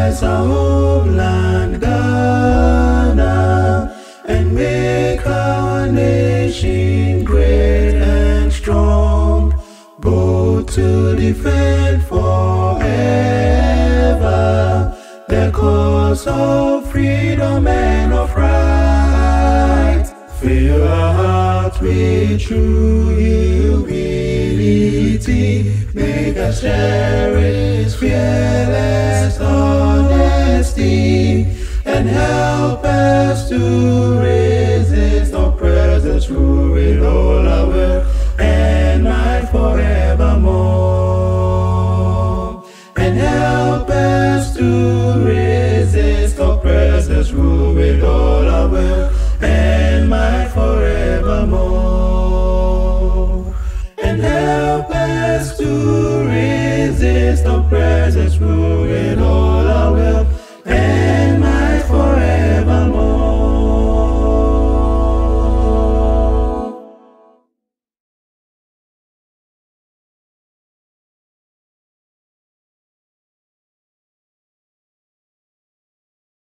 bless our homeland, Ghana, and make our nation great and strong, both to defend forever the cause of freedom and of right. Fill our hearts with true humility, make us cherish fearless honesty, and help us to resist oppressors, rule with all our will and might forevermore. And help us to resist oppressors, rule with all our will and might forevermore. And help us to resist oppressors, rule with all our will